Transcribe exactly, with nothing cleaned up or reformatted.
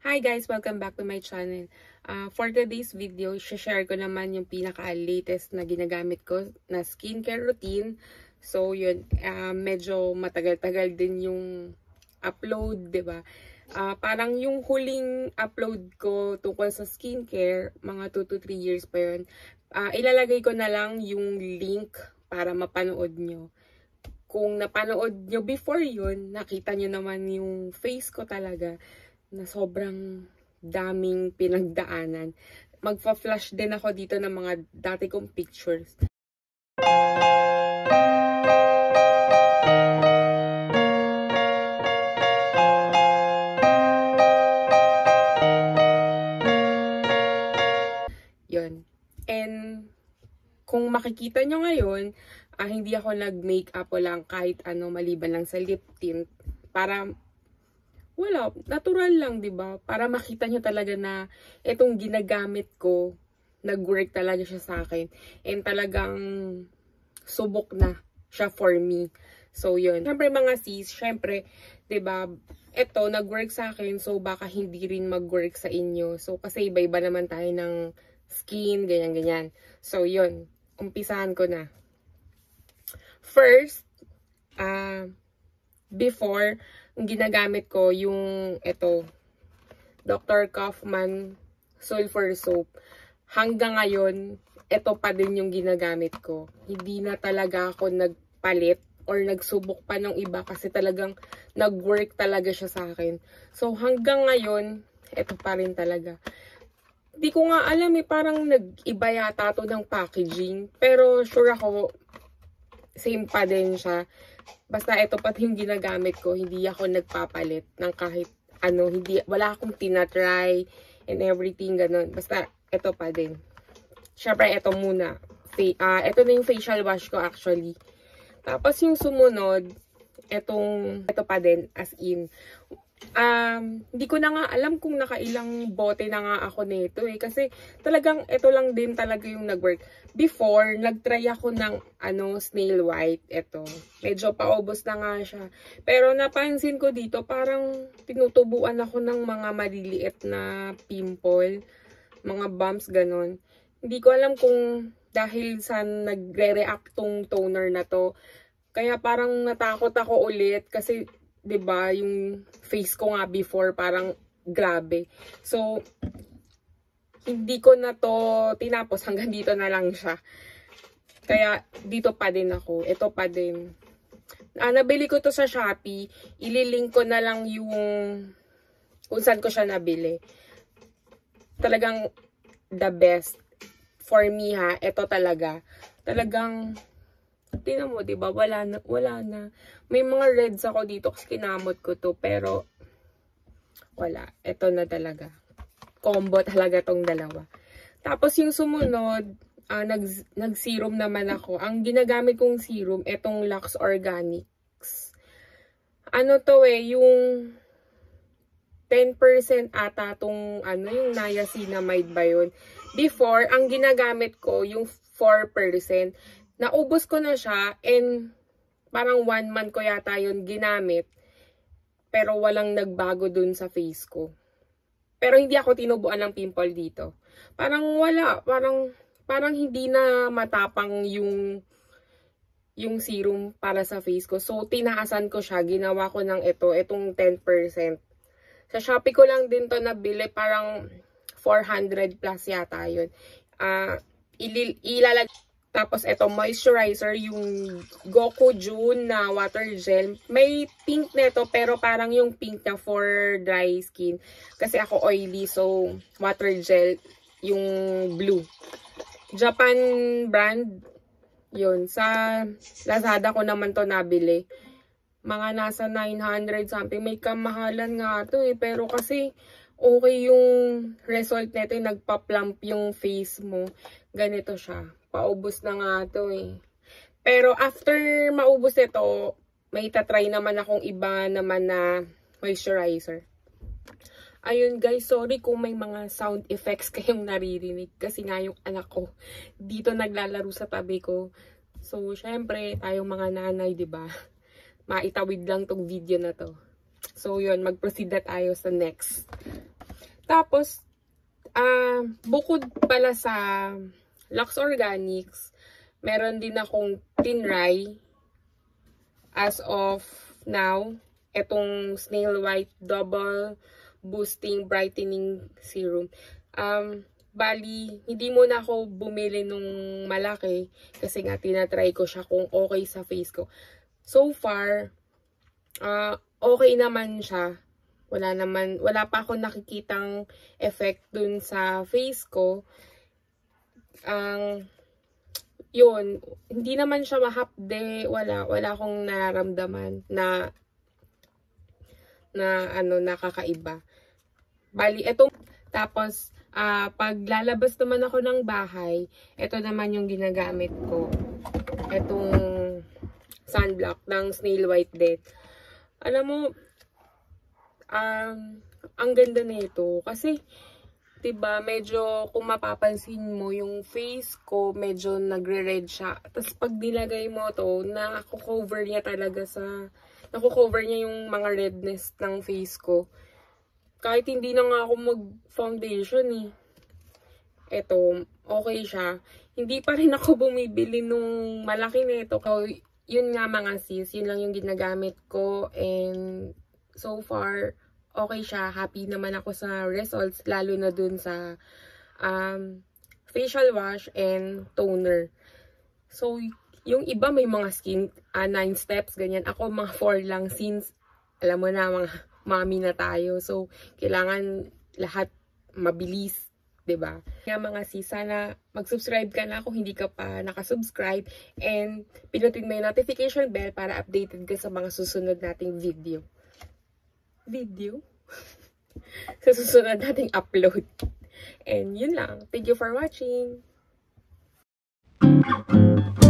Hi guys! Welcome back to my channel. Uh, for today's video, share ko naman yung pinaka-latest na ginagamit ko na skincare routine. So yun, uh, medyo matagal-tagal din yung upload, diba? Uh, parang yung huling upload ko tungkol sa skincare, mga two to three years pa yun. Uh, ilalagay ko na lang yung link para mapanood nyo. Kung napanood nyo before yun, nakita nyo naman yung face ko talaga na sobrang daming pinagdaanan. Magpa-flash din ako dito ng mga dati kong pictures. Yun. And kung makikita nyo ngayon, ah, hindi ako nag-makeup o lang kahit ano maliban lang sa lip tint para wala, natural lang, 'di ba? Para makita nyo talaga na itong ginagamit ko, nag-work talaga siya sa akin. And talagang subok na siya for me. So, yun. Siyempre, mga sis, siyempre, 'di ba? Ito, nag-work sa akin, so baka hindi rin mag-work sa inyo. So, kasi iba-iba naman tayo ng skin, ganyan-ganyan. So, yun. Umpisahan ko na. First, ah, uh, before, ang ginagamit ko yung ito, Doctor Kaufman Sulfur Soap. Hanggang ngayon, ito pa din yung ginagamit ko. Hindi na talaga ako nagpalit or nagsubok pa ng iba kasi talagang nag-work talaga siya sa akin. So hanggang ngayon, ito pa rin talaga. Hindi ko nga alam eh, parang nag-iba yata to ng packaging. Pero sure ako, same pa din siya. Basta ito pa yung ginagamit ko, hindi ako nagpapalit ng kahit ano, hindi, wala akong tinatry and everything, ganun. Basta ito pa din. Syempre, ito muna. Uh, ito na yung facial wash ko actually. Tapos yung sumunod, itong, ito pa din, as in. Um, hindi ko na nga alam kung nakailang bote na nga ako nito eh. Kasi talagang ito lang din talaga yung nag-work. Before, nag-try ako ng ano, snail white. Ito. Medyo paubos na nga siya. Pero napansin ko dito, parang tinutubuan ako ng mga maliliit na pimple. Mga bumps, ganon. Hindi ko alam kung dahil sa nagre-react tong toner na to. Kaya parang natakot ako ulit kasi 'di ba, yung face ko nga before parang grabe. So hindi ko na to tinapos, hanggang dito na lang siya. Kaya dito pa din ako. Ito pa din. Ah, nabili ko to sa Shopee. Ililink ko na lang yung kung saan ko siya nabili. Talagang the best for me ha. Ito talaga. Talagang tingnan mo, diba? Wala na, wala na. May mga reds ako dito kasi kinamot ko to. Pero, wala. Ito na talaga. Combo talaga tong dalawa. Tapos yung sumunod, uh, nag, nag-serum naman ako. Ang ginagamit kong serum, itong Lux Organics. Ano to eh, yung ten percent ata tong, ano, yung niacinamide ba yun? Before, ang ginagamit ko, yung four percent. Naubos ko na siya and parang one month ko yata yun ginamit. Pero walang nagbago dun sa face ko. Pero hindi ako tinubuan ng pimple dito. Parang wala. Parang, parang hindi na matapang yung, yung serum para sa face ko. So, tinaasan ko siya. Ginawa ko ng ito. Itong ten percent. Sa Shopee ko lang din to nabili. Parang four hundred plus yata yun. Uh, ilalagay. Tapos, ito, moisturizer, yung Goku June na water gel. May pink nito, pero parang yung pink na for dry skin. Kasi ako oily, so water gel, yung blue. Japan brand, yun. Sa Lazada ko naman to nabili. Mga nasa nine hundred something. May kamahalan nga to eh. Pero kasi, okay yung result nito, yung nagpa-plump yung face mo. Ganito siya. Paubos na nga to eh. Pero after maubos ito, may tatry naman akong iba naman na moisturizer. Ayun guys, sorry kung may mga sound effects kayong naririnig. Kasi nga yung anak ko dito naglalaro sa tabi ko. So, syempre, tayong mga nanay, diba? Maitawid lang tong video na to. So, yun, mag-proceed na tayo sa next. Tapos, uh, bukod pala sa Lux Organics, meron din akong Tinray as of now. Etong Snail White Double Boosting Brightening Serum. Um, bali, hindi muna ako bumili nung malaki kasi nga tinatry ko siya kung okay sa face ko. So far, uh, okay naman siya. Wala naman, wala pa ako nakikitang effect dun sa face ko. Ang, um, yun, hindi naman siya mahapde, wala, wala akong nararamdaman na na ano, nakakaiba. Bali, etong, tapos, uh, pag lalabas naman ako ng bahay, ito naman yung ginagamit ko. Etong sunblock ng Snail White din. Alam mo, um, ang ganda nito kasi, diba, medyo, kung mapapansin mo, yung face ko, medyo nagre-red siya. Tapos, pag nilagay mo to, nakukover niya talaga sa, nakukover niya yung mga redness ng face ko. Kahit hindi na nga ako mag-foundation eh. Eto, okay siya. Hindi pa rin ako bumibili nung malaki nito. So, yun nga mga sis, yun lang yung ginagamit ko. And, so far, okay siya. Happy naman ako sa results, lalo na dun sa um, facial wash and toner. So, yung iba may mga skin, uh, nine steps, ganyan. Ako mga four lang since, alam mo na, mga mami na tayo. So, kailangan lahat mabilis, diba? Kaya mga sis, sana mag-subscribe ka na kung hindi ka pa nakasubscribe. And, pinutin mo yung notification bell para updated ka sa mga susunod nating video. Video? Sa susunod nating upload. And, yun lang. Thank you for watching.